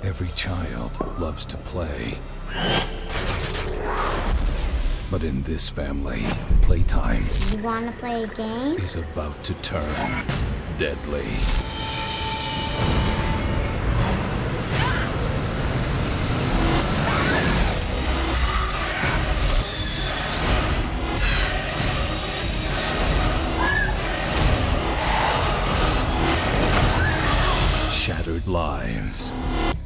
Every child loves to play. But in this family, playtime You wanna play a game? is about to turn deadly. Shattered lives,